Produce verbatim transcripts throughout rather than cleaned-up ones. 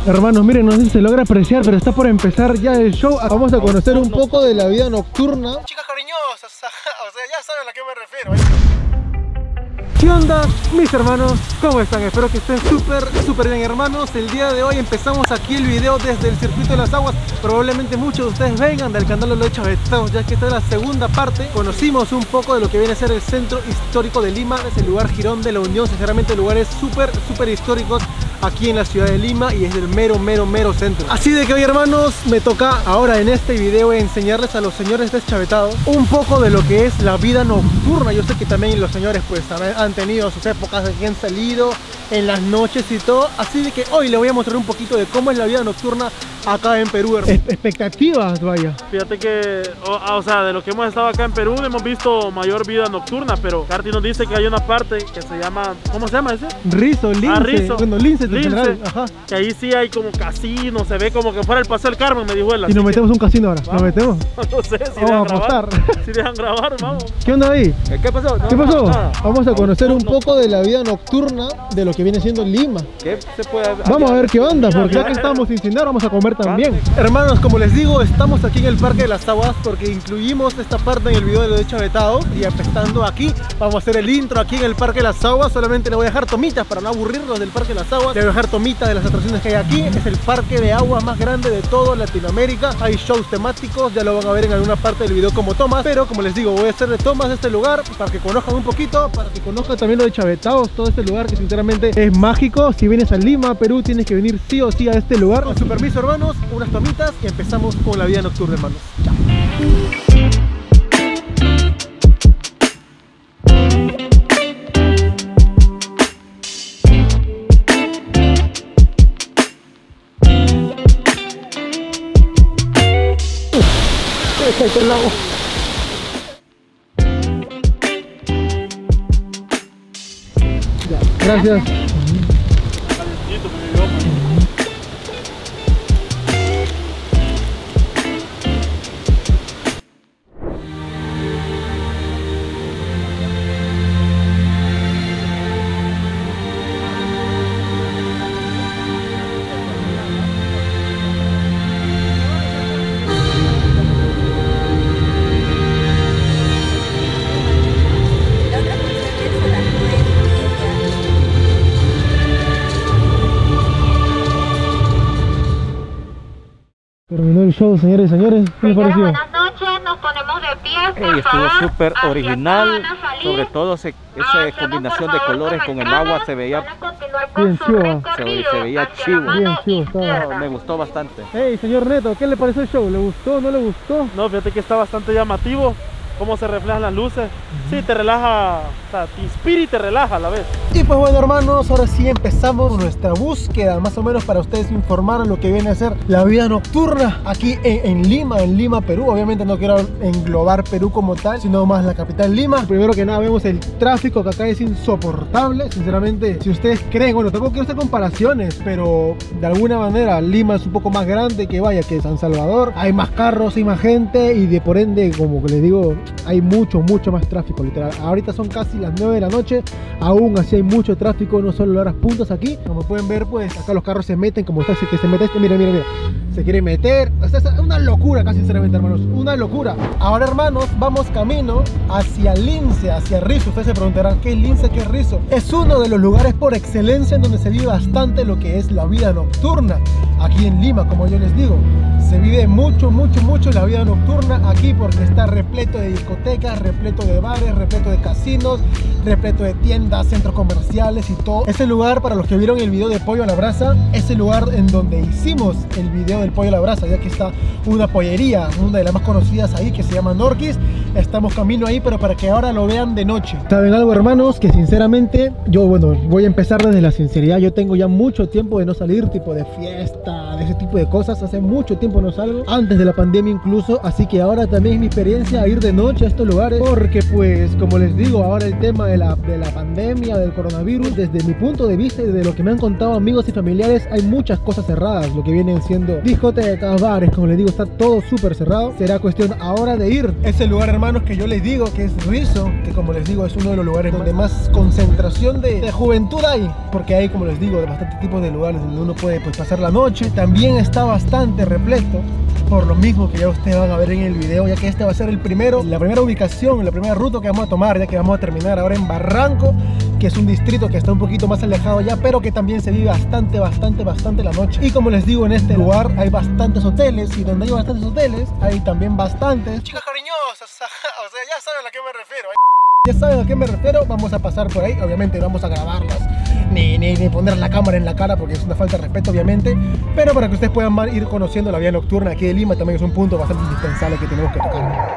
Hermanos, miren, no sé si se logra apreciar, pero está por empezar ya el show. Vamos a conocer un poco de la vida nocturna. Chicas cariñosas, o sea, ya saben a qué me refiero. ¿Qué onda, mis hermanos? ¿Cómo están? Espero que estén súper, súper bien, hermanos. El día de hoy empezamos aquí el video desde el Circuito de las Aguas. Probablemente muchos de ustedes vengan del canal de Los Chavetados, ya que esta es la segunda parte. Conocimos un poco de lo que viene a ser el centro histórico de Lima. Es el lugar Jirón de la Unión. Sinceramente, lugares súper, súper históricos aquí en la ciudad de Lima, y es el mero, mero, mero centro. Así de que hoy, hermanos, me toca ahora en este video enseñarles a los señores deschavetados un poco de lo que es la vida nocturna. Yo sé que también los señores pues han tenido sus épocas de que han salido en las noches y todo, así de que hoy les voy a mostrar un poquito de cómo es la vida nocturna acá en Perú. Es expectativas, vaya. Fíjate que, o, o sea, de lo que hemos estado acá en Perú hemos visto mayor vida nocturna, pero Carti nos dice que hay una parte que se llama, ¿cómo se llama ese? Rizo, lince. Ah, Rizo. Bueno, lince, lince. General. Ajá. Que ahí sí hay como casino, se ve como que fuera el Paseo del Carmen, me dijo él. Y nos metemos un casino ahora, ¿nos metemos? No sé, si vamos dejan a apostar. Grabar, si dejan grabar, vamos. ¿Qué onda ahí? ¿Qué pasó? No, ¿Qué pasó? No, no. Vamos a conocer un poco de la vida nocturna de lo que viene siendo Lima. ¿Qué se puede? Vamos a ver qué onda, porque ya que estamos sin cenar, vamos a comer también. Hermanos, como les digo, estamos aquí en el Parque de las Aguas porque incluimos esta parte en el video de Los Chavetados. Y empezando aquí, vamos a hacer el intro aquí en el Parque de las Aguas. Solamente le voy a dejar tomitas para no aburrirlos del Parque de las Aguas. Le voy a dejar tomitas de las atracciones que hay aquí. Es el parque de aguas más grande de toda Latinoamérica. Hay shows temáticos, ya lo van a ver en alguna parte del video como tomas. Pero como les digo, voy a hacerle tomas de este lugar para que conozcan un poquito, para que conozcan también Los Chavetados, todo este lugar que sinceramente es mágico. Si vienes a Lima, Perú, tienes que venir sí o sí a este lugar. Con su permiso, hermanos, unas tomitas y empezamos con la vida nocturna, hermanos. Chao. Este lago. Ya, gracias. Terminó el show, señores y señores. ¿Qué les pareció? Buenas noches, nos ponemos de pie, por Hey, estuvo favor. súper original, Salir, sobre todo se, esa combinación de colores con el agua se veía, bien chivo, se, se veía chivo. Bien chivo estaba. Me gustó bastante. Hey, señor Neto, ¿qué le pareció el show? ¿Le gustó? ¿No le gustó? No, fíjate que está bastante llamativo cómo se reflejan las luces. Sí, te relaja, o sea, te inspira y te relaja a la vez. Y pues bueno, hermanos, ahora sí empezamos nuestra búsqueda, más o menos para ustedes informar lo que viene a ser la vida nocturna aquí en, en Lima, en Lima, Perú. Obviamente no quiero englobar Perú como tal, sino más la capital Lima. Primero que nada vemos el tráfico, que acá es insoportable. Sinceramente, si ustedes creen, bueno, tampoco quiero hacer comparaciones, pero de alguna manera Lima es un poco más grande que vaya que San Salvador. Hay más carros, hay más gente y de por ende, como que les digo, hay mucho, mucho más tráfico, literal. Ahorita son casi las nueve de la noche, aún así hay mucho tráfico, no solo horas puntas aquí. Como pueden ver, pues acá los carros se meten, como está, que se mete este, mira, mira, mira, se quiere meter. O sea, es una locura acá, sinceramente, hermanos, una locura. Ahora, hermanos, vamos camino hacia Lince, hacia Rizo. Ustedes se preguntarán, ¿qué es Lince, qué es Rizo? Es uno de los lugares por excelencia en donde se vive bastante lo que es la vida nocturna aquí en Lima. Como yo les digo, se vive mucho, mucho, mucho la vida nocturna aquí porque está repleto de discotecas, repleto de bares, repleto de casinos, repleto de tiendas, centros comerciales y todo. Ese lugar, para los que vieron el video de Pollo a la Brasa, es el lugar en donde hicimos el video del Pollo a la Brasa, ya que está una pollería, una de las más conocidas ahí, que se llama Norquis. Estamos camino ahí, pero para que ahora lo vean de noche. ¿Saben algo, hermanos? Que sinceramente, yo, bueno, voy a empezar desde la sinceridad. Yo tengo ya mucho tiempo de no salir, tipo de fiesta, de ese tipo de cosas. Hace mucho tiempo no tomarnos algo antes de la pandemia incluso, así que ahora también es mi experiencia ir de noche a estos lugares, porque pues como les digo, ahora el tema de la, de la pandemia, del coronavirus, desde mi punto de vista y de lo que me han contado amigos y familiares, hay muchas cosas cerradas, lo que vienen siendo discotecas, bares, como les digo, está todo súper cerrado. Será cuestión ahora de ir. Ese lugar, hermanos, que yo les digo que es Rizo, que como les digo es uno de los lugares donde más concentración de, de juventud hay, porque hay, como les digo, bastantes tipos de lugares donde uno puede pues pasar la noche. También está bastante repleto, por lo mismo que ya ustedes van a ver en el video, ya que este va a ser el primero, la primera ubicación, la primera ruta que vamos a tomar, ya que vamos a terminar ahora en Barranco, que es un distrito que está un poquito más alejado ya, pero que también se vive bastante, bastante, bastante la noche. Y como les digo, en este lugar hay bastantes hoteles, y donde hay bastantes hoteles, hay también bastantes chicas cariñosas, o sea, ya saben a qué me refiero. Ya saben a qué me refiero, vamos a pasar por ahí, obviamente vamos a grabarlas, ni, ni, ni poner la cámara en la cara porque es una falta de respeto obviamente, pero para que ustedes puedan ir conociendo la vida nocturna aquí de Lima, también es un punto bastante indispensable que tenemos que tocar.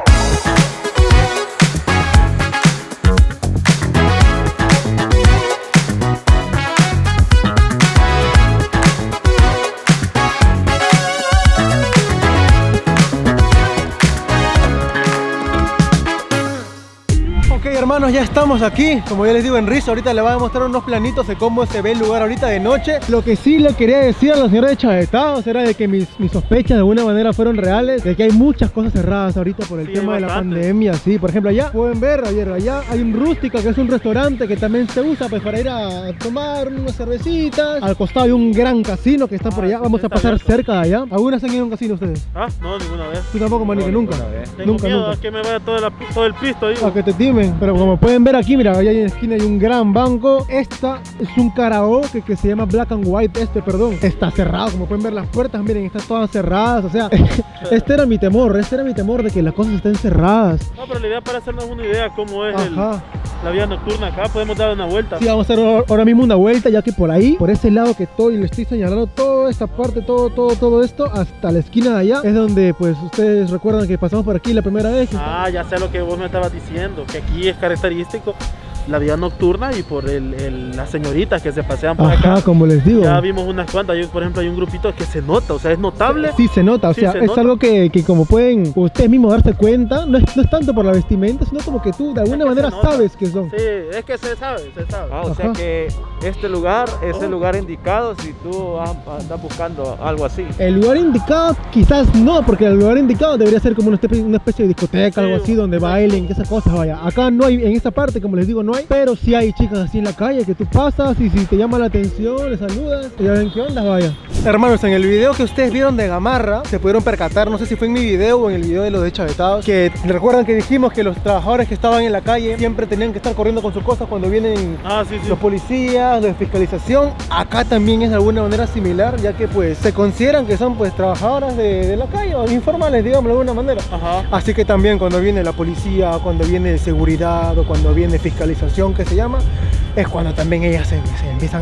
Hermanos, ya estamos aquí, como ya les digo, en Rizo. Ahorita les voy a mostrar unos planitos de cómo se ve el lugar ahorita de noche. Lo que sí le quería decir a la señora de Chavetados era de que mis, mis sospechas de alguna manera fueron reales, de que hay muchas cosas cerradas ahorita por el sí, tema de la pandemia. Sí, por ejemplo, allá pueden ver, ayer allá hay un Rústica, que es un restaurante que también se usa pues para ir a tomar unas cervecitas. Al costado hay un gran casino que está ah, por allá. Vamos a pasar abierto. cerca de allá. ¿Algunas han ido a un casino ustedes? Ah, no, ninguna vez. ¿Tú tampoco, Manique? No, nunca. Tengo nunca, miedo nunca. a que me vaya todo, la, todo el pisto ahí. A que te timen, pero como pueden ver aquí, mira, allá en la esquina hay un gran banco. Esta es un karaoke que se llama Black and White, este, perdón. Está cerrado, como pueden ver las puertas, miren, están todas cerradas, o sea, este era mi temor, este era mi temor de que las cosas estén cerradas. No, pero la idea para hacernos una idea cómo es el, la vida nocturna acá, podemos dar una vuelta. Sí, vamos a hacer ahora mismo una vuelta, ya que por ahí, por ese lado que estoy, le estoy señalando toda esta parte, todo, todo, todo esto, hasta la esquina de allá, es donde, pues, ustedes recuerdan que pasamos por aquí la primera vez. Ah, ya sé lo que vos me estabas diciendo, que aquí es característico la vida nocturna y por el, el, las señoritas que se pasean por Ajá, acá. Como les digo. Ya vimos unas cuantas, yo, por ejemplo hay un grupito que se nota, o sea, es notable. Sí, se nota, o sí, sea, es nota. Algo que, que como pueden ustedes mismos darse cuenta, no es, no es tanto por la vestimenta, sino como que tú de alguna es manera sabes que son. Sí, es que se sabe, se sabe. Ah, o Ajá. sea que este lugar es el lugar indicado si tú andas buscando algo así. El lugar indicado quizás no, porque el lugar indicado debería ser como una especie, una especie de discoteca, sí, algo así, donde bailen, que esas cosas, vaya. Acá no hay, en esa parte, como les digo, no hay, pero sí hay chicas así en la calle que tú pasas y si te llama la atención, le saludas y ya ven qué onda, vaya. Hermanos, en el video que ustedes vieron de Gamarra, se pudieron percatar, no sé si fue en mi video o en el video de los de Chavetados, que recuerdan que dijimos que los trabajadores que estaban en la calle siempre tenían que estar corriendo con sus cosas cuando vienen ah, sí, sí. los policías, los de fiscalización. Acá también es de alguna manera similar, ya que pues se consideran que son pues trabajadoras de, de la calle o informales, digamos de alguna manera. Ajá. Así que también cuando viene la policía, cuando viene seguridad o cuando viene fiscalización, que se llama, es cuando también ellas se, se empiezan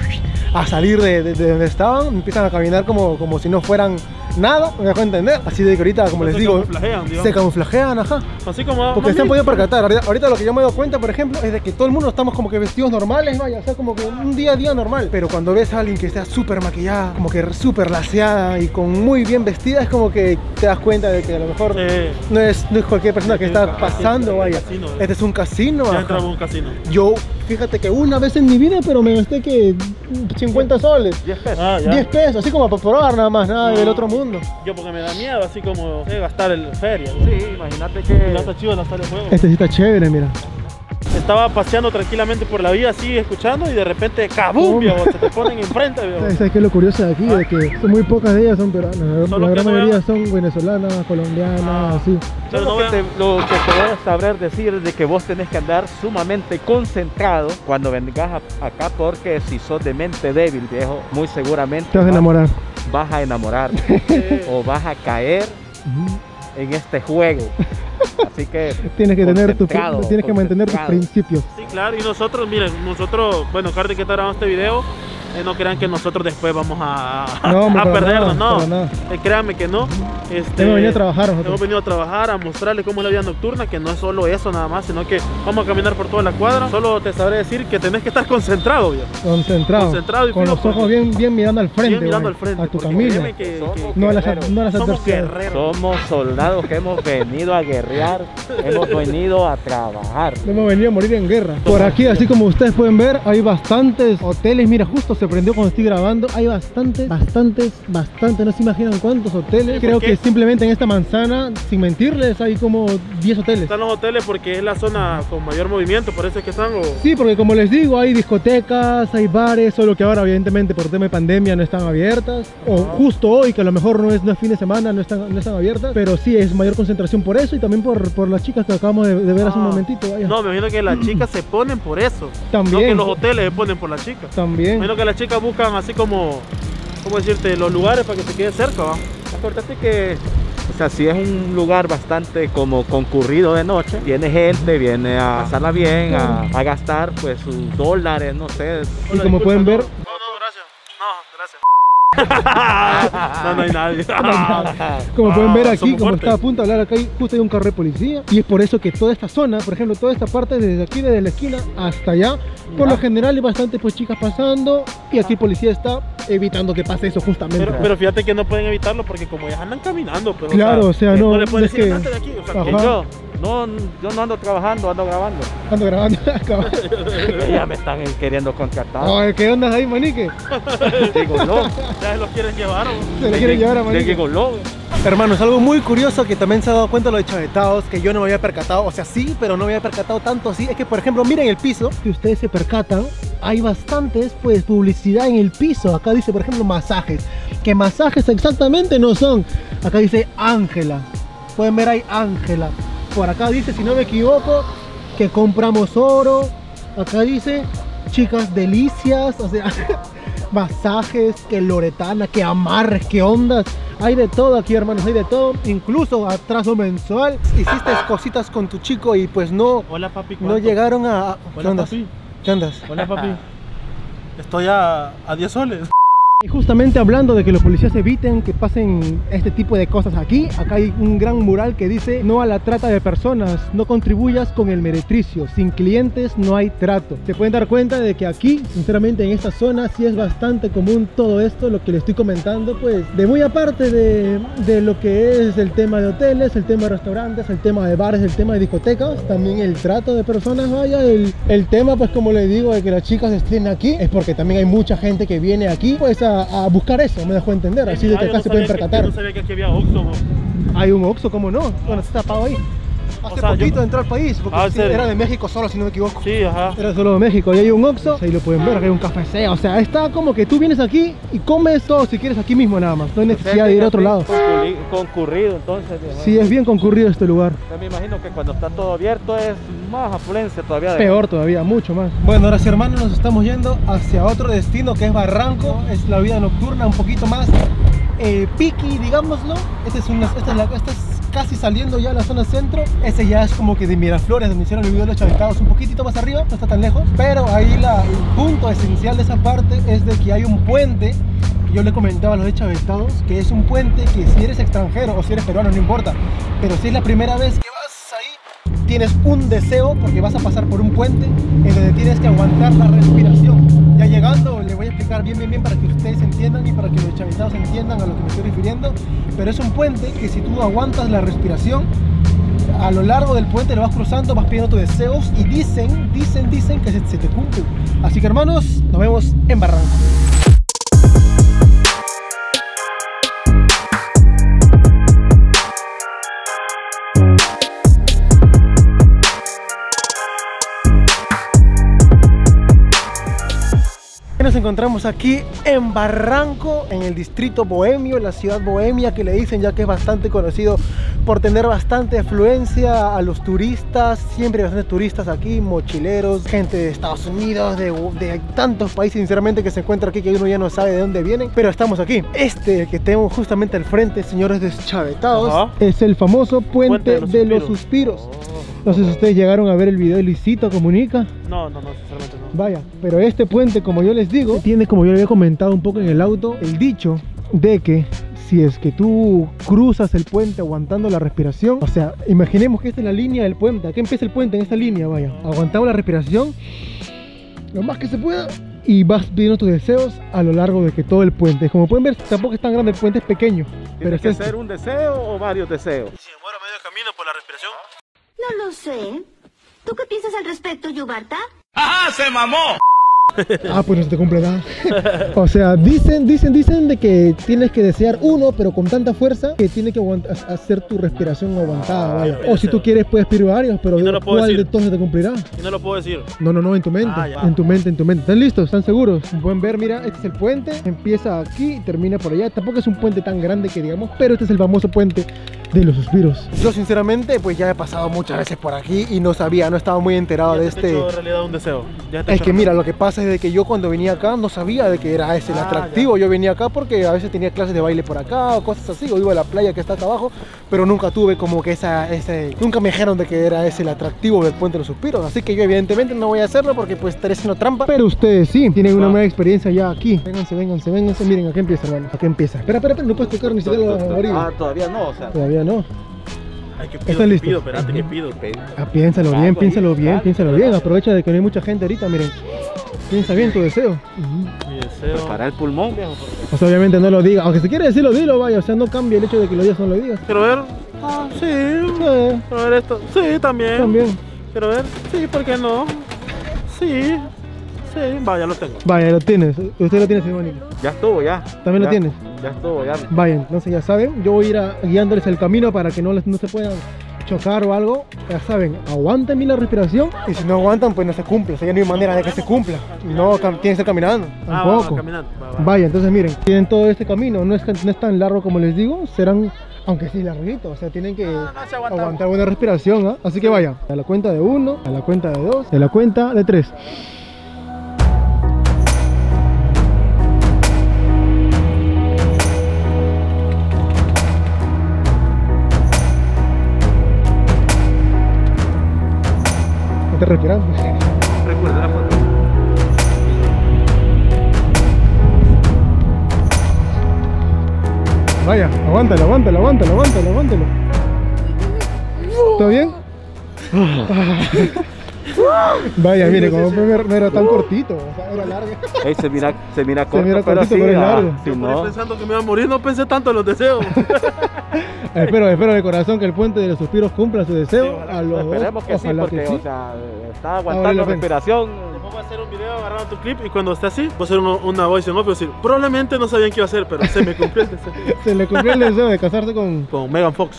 a, a salir de, de, de donde estaban, empiezan a caminar como, como si no fueran nada, me dejo entender. Así de que ahorita, como les se digo, camuflajean, se camuflajean, ajá. Así como porque se han podido percatar. Ahorita, ahorita lo que yo me doy cuenta, por ejemplo, es de que todo el mundo estamos como que vestidos normales, vaya, o sea, como que un día a día normal. Pero cuando ves a alguien que está súper maquillada, como que súper laseada y con muy bien vestida, es como que te das cuenta de que a lo mejor sí. no, es, no es cualquier persona que está pasando, vaya. Casino, este es un casino. Ya entraba un casino. Yo, fíjate que una vez en mi vida, pero me gasté que cincuenta soles. diez pesos. Ah, diez pesos, así como para probar nada más, nada no, del otro mundo. Yo porque me da miedo, así como eh, gastar el feria. Sí, imagínate que... La está chido la sala de juego. Este sí está chévere, mira. Estaba paseando tranquilamente por la vía así, escuchando, y de repente ¡cabum! Viejo, se te ponen enfrente, viejo. ¿Sabes qué es lo curioso de aquí? ¿Ah? De que son muy pocas de ellas son peruanas. La, la gran mayoría son venezolanas, colombianas, ah. así. Pero lo, no que te, lo que te voy a saber decir es de que vos tenés que andar sumamente concentrado cuando vengas a, acá, porque si sos de mente débil, viejo, muy seguramente te vas a enamorar. Vas a enamorar o vas a caer uh-huh. en este juego. Así que tienes que tener tu, tienes que mantener tus principios. Sí, claro, y nosotros, miren, nosotros, bueno, Carti que está grabando este video, Eh, no crean que nosotros después vamos a, No, hombre, a para perdernos, nada, no. para nada. Eh, créanme que no. Este, Hemos venido a trabajar nosotros. Hemos venido a trabajar, a mostrarles cómo es la vida nocturna, que no es solo eso nada más, sino que vamos a caminar por toda la cuadra. Solo te sabré decir que tenés que estar concentrado, viejo. Concentrado. Concentrado y con fijo, los ojos porque- bien, bien mirando al frente. Bien mirando güey, al frente. a tu porque camino. créeme que- que- Somos No a las, guerreros. no a las somos adversidades. guerreros. Somos soldados que hemos venido a guerrear, hemos venido a trabajar. No hemos venido a morir en guerra. Por aquí, así como ustedes pueden ver, hay bastantes hoteles. Mira, justo se prendió cuando estoy grabando. Hay bastantes, bastantes, bastantes. No se imaginan cuántos hoteles. Sí, Creo porque- que simplemente en esta manzana, sin mentirles, hay como diez hoteles. Están los hoteles porque es la zona con mayor movimiento, por eso es que están. O... Sí, porque como les digo, hay discotecas, hay bares, solo que ahora evidentemente por tema de pandemia no están abiertas. O justo hoy, que a lo mejor no es, no es fin de semana, no están, no están abiertas. Pero sí, es mayor concentración por eso y también por, por las chicas que acabamos de, de ver hace un Ah. momentito. Vaya. No, me imagino que las chicas se ponen por eso. También. No que los hoteles se ponen por las chicas. Me También. imagino que las chicas buscan así como, ¿cómo decirte? Los lugares para que se queden cerca, ¿va? Acuérdate que, o sea, si es un lugar bastante como concurrido de noche, viene gente, viene a pasarla bien, a, a gastar pues sus dólares, no sé. Y como pueden ver, No, no, gracias. No, gracias. no, no hay nadie. como pueden ver Ah, aquí, somos como fuertes. está a punto de hablar, acá hay, justo hay un carro de policía. Y es por eso que toda esta zona, por ejemplo, toda esta parte desde aquí, desde la esquina hasta allá, por lo general hay bastante pues chicas pasando. Y aquí el policía está evitando que pase eso justamente. Pero, pero fíjate que no pueden evitarlo porque como ya andan caminando, pues, Claro, o sea, eh, no- le pueden es decir, que- andate de aquí. O sea, Ajá. Y yo, no, yo no ando trabajando, ando grabando. Ando grabando acá. Ya me están queriendo contratar. Ay, ¿qué onda ahí, manique? Digo, no, ya se los quieren llevar. ¿o? Se le quiere llevar a le manique. digo, no. Hermanos, algo muy curioso que también se ha dado cuenta los chavetados, que yo no me había percatado, o sea, sí, pero no me había percatado tanto así, es que, por ejemplo, miren el piso, si ustedes se percatan, hay bastantes, pues, publicidad en el piso. Acá dice, por ejemplo, masajes, que masajes exactamente no son. Acá dice Ángela, pueden ver ahí Ángela. Por acá dice, si no me equivoco, que compramos oro. Acá dice chicas delicias, o sea, masajes, que loretana, que amarres, que ondas. Hay de todo aquí, hermanos, hay de todo. Incluso atraso mensual. Hiciste cositas con tu chico y pues no, Hola, papi. no ¿cuánto? llegaron a... ¿Qué Hola, ondas? papi. ¿Qué ondas? Hola, papi. Estoy a, a diez soles. Y justamente hablando de que los policías eviten que pasen este tipo de cosas aquí, acá hay un gran mural que dice: no a la trata de personas, no contribuyas con el meretricio, sin clientes no hay trato. Se pueden dar cuenta de que aquí, sinceramente en esta zona, sí es bastante común todo esto, lo que les estoy comentando, pues de muy aparte de, de lo que es el tema de hoteles, el tema de restaurantes, el tema de bares, el tema de discotecas, también el trato de personas, vaya, el, el tema, pues como les digo, de que las chicas estén aquí, es porque también hay mucha gente que viene aquí, pues a a buscar eso, me dejó entender, así de Ah, que yo acá no se pueden sabía que- percatar. Yo no sabía que aquí había Oxxo, ¿no? Hay un Oxxo, ¿cómo no? Bueno, está tapado ahí. Hace O sea, poquito yo- entró al país, porque Ah, ¿en sí, serio? era de México solo, si no me equivoco. Sí, ajá. Era solo de México, y hay un Oxxo, ahí lo pueden ver, acá hay un café C, o sea, está como que tú vienes aquí y comes todo si quieres aquí mismo nada más, no hay necesidad de ir a otro lado. Concurri- Concurrido, entonces. digamos. Sí, es bien concurrido este lugar. Yo me imagino que cuando está todo abierto es más afluencia todavía. de- Peor todavía, mucho más. Bueno, ahora sí, hermanos, nos estamos yendo hacia otro destino que es Barranco. Es la vida nocturna un poquito más eh, piqui, digámoslo. Esta es, una, esta, es la, esta es casi saliendo ya a la zona centro. Ese ya es como que de Miraflores, donde hicieron el video de los chavetados, un poquitito más arriba, no está tan lejos. Pero ahí la, el punto esencial de esa parte es de que hay un puente. Yo le comentaba a los de chavetados que es un puente que si eres extranjero o si eres peruano, no importa. Pero si es la primera vez que vas ahí, tienes un deseo porque vas a pasar por un puente en donde tienes que aguantar la respiración. Ya llegando le voy a explicar bien bien bien para que ustedes entiendan y para que los chavetados entiendan a lo que me estoy refiriendo, pero es un puente que si tú aguantas la respiración, a lo largo del puente lo vas cruzando, vas pidiendo tus deseos y dicen, dicen, dicen que se, se te cumplen. Así que hermanos, nos vemos en Barranco. Nos encontramos aquí en Barranco, en el distrito bohemio, la ciudad bohemia que le dicen, ya que es bastante conocido por tener bastante afluencia a los turistas. Siempre hay bastantes turistas aquí, mochileros, gente de Estados Unidos, de, de tantos países sinceramente que se encuentra aquí que uno ya no sabe de dónde vienen, pero estamos aquí. Este que tenemos justamente al frente, señores deschavetados, Ajá. es el famoso Puente, Puente de los de los Suspiros. Suspiros. No sé si ustedes llegaron a ver el video de Luisito Comunica. No, no, no, sinceramente no. Vaya, pero este puente, como yo les digo, tiene, como yo le había comentado un poco en el auto, el dicho de que si es que tú cruzas el puente aguantando la respiración, o sea, imaginemos que esta es la línea del puente, aquí empieza el puente en esta línea, vaya, aguantamos la respiración lo más que se pueda y vas pidiendo tus deseos a lo largo de que todo el puente. Como pueden ver, tampoco es tan grande, el puente es pequeño. ¿Tiene Pero que es ser un deseo o varios deseos? Si me muero a medio camino por la respiración. No lo sé. ¿Tú qué piensas al respecto, Yubarta? ¡Ajá! ¡Se mamó! Ah, pues no se te cumple nada. O sea, dicen, dicen, dicen de que tienes que desear uno, pero con tanta fuerza que tiene que aguantar, hacer tu respiración aguantada, vaya. O si tú quieres puedes pedir varios, pero Y no lo puedo ¿cuál decir. de todos se te cumplirá? Y no lo puedo decir. No, no, no, en tu mente, Ah, ya. en tu mente, en tu mente. ¿Están listos? ¿Están seguros? Pueden ver, mira, este es el puente, empieza aquí y termina por allá. Tampoco es un puente tan grande que digamos, pero este es el famoso puente de los suspiros. Yo sinceramente, pues ya he pasado muchas veces por aquí y no sabía, no estaba muy enterado Ya de te he este... hecho realidad un deseo. Ya te he Es hecho que mira, realidad. lo que pasa es de que yo cuando venía acá no sabía de que era ese el Ah, atractivo. Yo venía acá porque a veces tenía clases de baile por acá o cosas así, o iba a la playa que está acá abajo, pero nunca tuve como que esa, ese, nunca me dijeron de que era ese el atractivo del puente de los suspiros. Así que yo evidentemente no voy a hacerlo porque pues estaré haciendo trampa. Pero ustedes sí, tienen una Ah. nueva experiencia ya aquí. Vénganse, vénganse, vénganse. Miren, aquí empieza, hermano. Aquí empieza. Espera, espera, espera, no puedes tocar ni siquiera la Ah, orilla. todavía no, o sea. Todavía no. Ay, ¿qué pido? ¿Están ¿Qué listos? pido? Espérate, ¿qué pido? Ah, piénsalo bien, Algo ahí, piénsalo bien, algo, piénsalo algo. bien. Aprovecha de que no hay mucha gente ahorita, miren. Piensa bien tu deseo. Mi deseo. Para el pulmón, viejo. O sea, obviamente no lo diga, aunque si quiere decirlo, dilo, vaya, o sea, no cambia el hecho de que lo digas o no lo digas. Quiero ver. Ah, sí. Eh, Quiero ver esto. Sí, también. también. Quiero ver. Sí, ¿por qué no? Sí. Sí. Vaya, lo tengo. Vaya, lo tienes, usted lo tiene, señor Mónica. Ya estuvo, ya. ¿También lo Ya, tienes? Ya estuvo, ya. Vaya, entonces ya saben, yo voy a ir a- guiándoles el camino para que no, les, no se puedan chocar o algo. Ya saben, aguanten bien la respiración y si no aguantan, pues no se cumple, o sea, ya no hay manera de que se cumpla. No, cam- tienen que estar caminando, Ah, vamos tampoco. caminando. Va, va. Vaya, entonces miren, tienen todo este camino, no es, no es tan largo como les digo, serán, aunque sí larguito, o sea, tienen que No, no se aguanta. aguantar buena respiración, ¿ah? Así que vaya, a la cuenta de uno, a la cuenta de dos, a la cuenta de tres. Estás respirando. Recuerda, Vaya, aguántalo, aguántalo, aguántalo, aguántalo, aguántalo. ¿Todo bien? Vaya, mire, como fue, no era tan cortito, o sea, era largo. Ey, se mira, se mira corto, mira pero cortito, sí, pero es ah, largo. si Yo por ahí no, pensando que me iba a morir, no pensé tanto en los deseos. Espero, espero de corazón que el puente de los suspiros cumpla su deseo. Sí, ojalá. A los dos, esperemos que sí, ojalá porque, que sí. o sea, está vale aguantando la pena. respiración. Después voy a hacer un video agarrando tu clip y cuando esté así, voy a hacer uno- una voice en off y decir, probablemente no sabían qué iba a hacer, pero se me cumplió el deseo. Se le cumplió el deseo de casarse con... Con Megan Fox.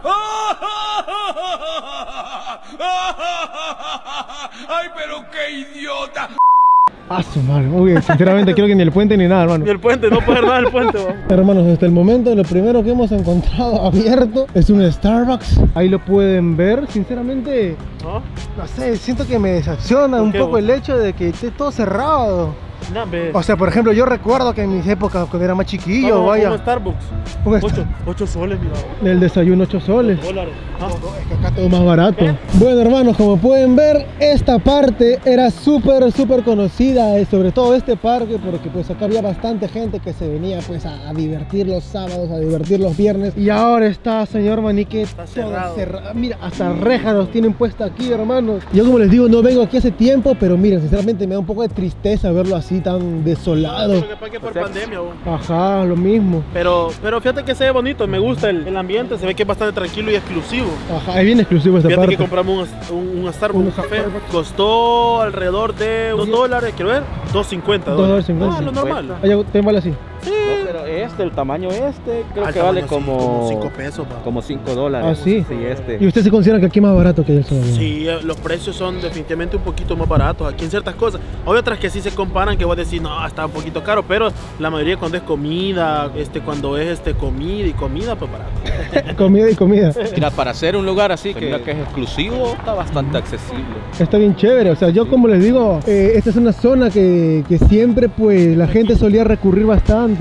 ¡Ay, pero qué idiota! Ah, su madre. Uy, sinceramente creo que ni el puente ni nada, hermano. Ni el puente, no puede haber nada del puente. va. Hermanos, hasta el momento lo primero que hemos encontrado abierto es un Starbucks. Ahí lo pueden ver. Sinceramente, ¿No? no sé, siento que me decepciona ¿Por un qué, poco vos? el hecho de que esté todo cerrado. Nah, ve. O sea, por ejemplo, yo recuerdo que en mis épocas, cuando era más chiquillo, Como- vaya, como Starbucks. un Star- ocho, ocho soles, mira. el desayuno ocho soles. Dólares. Ah. Es que acá todo más barato. Bueno, hermanos, como pueden ver, esta parte era súper, súper conocida, eh, sobre todo este parque, porque pues acá había bastante gente que se venía pues a, a divertir los sábados, a divertir los viernes. Y ahora está, señor Manique, Está todo cerrado. cerrado. Mira, hasta rejas los tienen puesta aquí, hermanos. Yo como les digo, no vengo aquí hace tiempo, pero miren, sinceramente me da un poco de tristeza verlo así tan desolado. Lo que pasa es que por O sea, pandemia, bo. Ajá, lo mismo. Pero, pero fíjate que se ve bonito, me gusta el, el ambiente, se ve que es bastante tranquilo y exclusivo. Ajá, es bien exclusivo esta Fíjate parte. que compramos un, un, un Starbucks, Un un café, Starbucks. costó alrededor de dos dólares, quiero ver, dos cincuenta dos dólares cincuenta. Ah, lo normal. Oye, te vale así. Sí. No, pero este, el tamaño este, creo Al que vale tamaño, sí, como cinco pesos, pa. como cinco dólares. Ah, ¿sí? Sí, este. ¿Y usted se considera que aquí es más barato que el Salvador? Sí, eh, los precios son definitivamente un poquito más baratos aquí en ciertas cosas. Hay otras que sí se comparan que vos decís, no, está un poquito caro, pero la mayoría cuando es comida, este, cuando es este, comida y comida, pues barato. Comida y comida. Mira, para hacer un lugar así que, que es exclusivo, está bastante accesible. Está bien chévere, o sea, yo como les digo, eh, esta es una zona que, que siempre pues la gente solía recurrir bastante.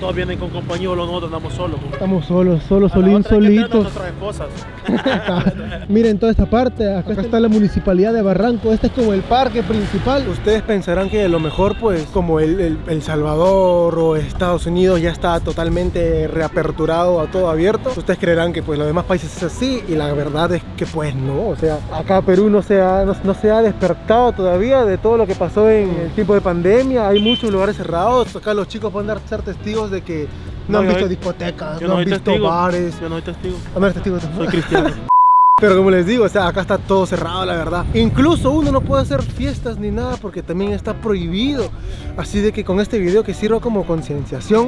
todos vienen con compañía, o nosotros andamos solos. Pues. Estamos solos, solos, A la solín, otra hay que traernos solitos. nuestras esposas. Miren toda esta parte, acá está la municipalidad de Barranco, este es como el parque principal. Ustedes pensarán que a lo mejor pues como el, el, el Salvador o Estados Unidos ya está totalmente reaperturado a todo abierto, ustedes creerán que pues los demás países es así, y la verdad es que pues no, o sea, acá Perú no se ha, no, no se ha despertado todavía de todo lo que pasó en el tiempo de pandemia. Hay muchos lugares cerrados, acá los chicos pueden dar, ser testigos de que no, No, han yo visto soy- discotecas, Yo no no han soy visto testigo. bares. Yo no soy testigo. A ver, testigo, Soy cristiano. Pero como les digo, o sea, acá está todo cerrado, la verdad. Incluso uno no puede hacer fiestas ni nada porque también está prohibido. Así de que con este video que sirva como concienciación,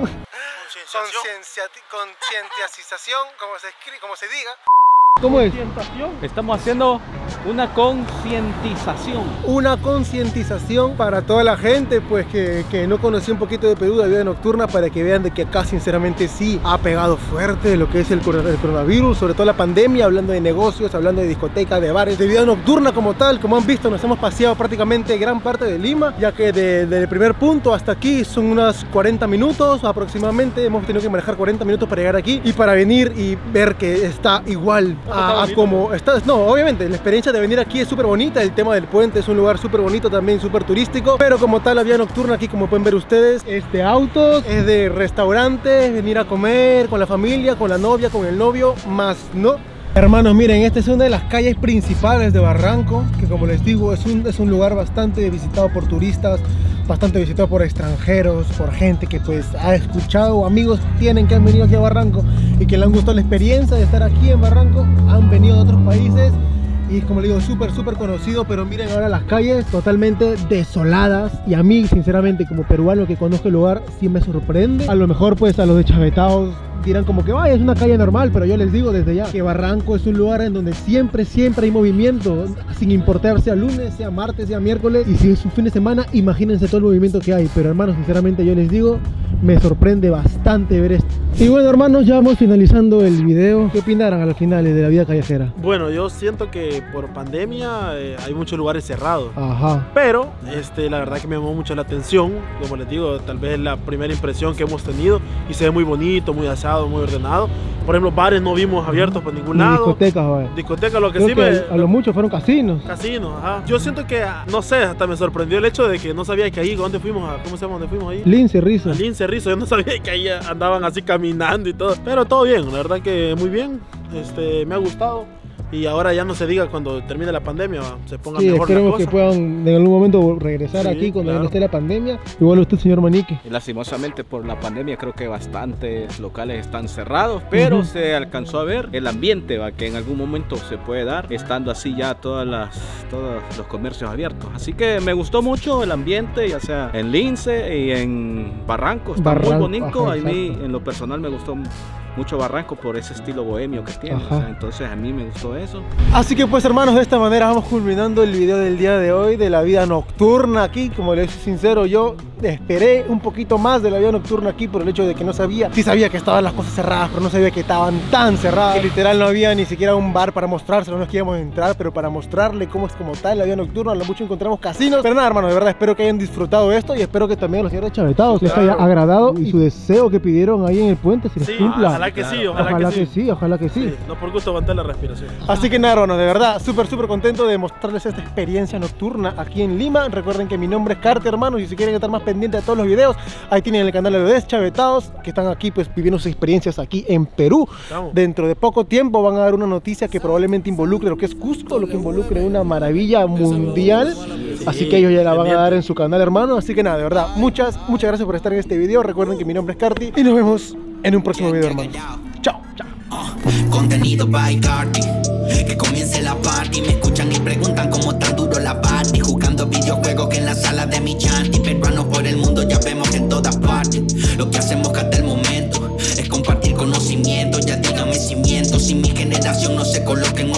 concientización, como se escribe, como se diga. ¿Cómo es? Estamos haciendo una concientización. Una concientización para toda la gente pues que, que no conocía un poquito de Perú, de vida nocturna, para que vean de que acá sinceramente sí ha pegado fuerte lo que es el, corona- el coronavirus, sobre todo la pandemia, hablando de negocios, hablando de discotecas, de bares, de vida nocturna como tal. Como han visto, nos hemos paseado prácticamente gran parte de Lima, ya que de- desde el primer punto hasta aquí son unos cuarenta minutos aproximadamente. Hemos tenido que manejar cuarenta minutos para llegar aquí y para venir y ver que está igual a, a como está. No, obviamente la experiencia de venir aquí es súper bonita. El tema del puente es un lugar súper bonito, también súper turístico, pero como tal la vida nocturna aquí, como pueden ver ustedes, es de autos, es de restaurantes, venir a comer con la familia, con la novia, con el novio, más no. Hermanos, miren, esta es una de las calles principales de Barranco, que como les digo es un, es un lugar bastante visitado por turistas, bastante visitado por extranjeros, por gente que pues ha escuchado, amigos tienen que han venido aquí a Barranco y que le han gustado la experiencia de estar aquí en Barranco, han venido de otros países. Y como le digo, súper, súper conocido. Pero miren ahora las calles totalmente desoladas. Y a mí, sinceramente, como peruano que conozco el lugar, sí me sorprende. A lo mejor, pues, a los deschavetados dirán como que, vaya, es una calle normal. Pero yo les digo desde ya que Barranco es un lugar en donde siempre, siempre hay movimiento. Sin importar sea lunes, sea martes, sea miércoles. Y si es un fin de semana, imagínense todo el movimiento que hay. Pero hermanos, sinceramente, yo les digo, me sorprende bastante ver esto. Y bueno, hermanos, ya vamos finalizando el video. ¿Qué opinaron al final de la vida callejera? Bueno, yo siento que por pandemia eh, hay muchos lugares cerrados. Ajá. Pero este, la verdad que me llamó mucho la atención. Como les digo, tal vez es la primera impresión que hemos tenido. Y se ve muy bonito, muy asado, muy ordenado. Por ejemplo, bares no vimos abiertos por ningún Ni lado. discotecas, vaya. Discotecas, lo que Creo sí que me... a lo mucho fueron casinos. Casinos, ajá. Yo siento que, no sé, hasta me sorprendió el hecho de que no sabía que ahí, ¿dónde fuimos? A, ¿Cómo se llama? ¿Dónde fuimos ahí? Lince, Rizo. Al Lince Rizo, yo no sabía que ahí andaban así caminando y todo. Pero todo bien, la verdad que muy bien. Este, me ha gustado. Y ahora ya no se diga cuando termine la pandemia, se ponga Sí, mejor la esperemos cosa. que puedan en algún momento regresar Sí, aquí cuando claro. no esté la pandemia. Igual usted, señor Manique. Y lastimosamente por la pandemia creo que bastantes locales están cerrados, pero Ujú. se alcanzó a ver el ambiente, ¿va? Que en algún momento se puede dar, estando así ya todas las, todos los comercios abiertos. Así que me gustó mucho el ambiente, ya sea en Lince y en Barranco, está Barranco, muy bonito. ajá, A mí exacto. en lo personal me gustó mucho Barranco por ese estilo bohemio que tiene, Ajá. o sea, entonces a mí me gustó eso. Así que pues hermanos, de esta manera vamos culminando el video del día de hoy de la vida nocturna aquí. Como les soy sincero, yo esperé un poquito más de la vida nocturna aquí por el hecho de que no sabía, sí sabía que estaban las cosas cerradas, pero no sabía que estaban tan cerradas, que literal no había ni siquiera un bar para mostrárselo. No es que íbamos a entrar, pero para mostrarle cómo es como tal la vida nocturna. A lo mucho encontramos casinos, pero nada hermanos, de verdad espero que hayan disfrutado esto y espero que también a los señores chavetados les haya Claro. agradado y su deseo que pidieron ahí en el puente se les Sí, cumpla. ojalá que sí, ojalá, Ojalá que, que sí. sí, ojalá que sí. Sí, no por gusto aguantar la respiración. Así que nada, hermanos, de verdad, súper, súper contento de mostrarles esta experiencia nocturna aquí en Lima. Recuerden que mi nombre es Carter, hermanos, y si quieren estar más pendientes de todos los videos, ahí tienen el canal de los Deschavetados, que están aquí pues viviendo sus experiencias aquí en Perú. Vamos. Dentro de poco tiempo van a dar una noticia que probablemente involucre lo que es Cusco, lo que involucre una maravilla mundial. Así que ellos ya la van a dar en su canal, hermano. Así que nada, de verdad, muchas, muchas gracias por estar en este video. Recuerden que mi nombre es Carti y nos vemos en un próximo video, hermanos. Chao, chao. Contenido by Carti. Que comience la party. Me escuchan y preguntan cómo tan duro la party. Jugando videojuegos que en la sala de mi chanti. Peruanos por el mundo ya vemos en todas partes. Lo que hacemos hasta el momento es compartir conocimiento. Ya díganme si miento. Si mi generación no se coloca en